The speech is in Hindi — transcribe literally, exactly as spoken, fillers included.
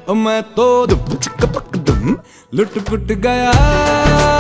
मैं तो दुम चिक पक दुम लुट पुट गया।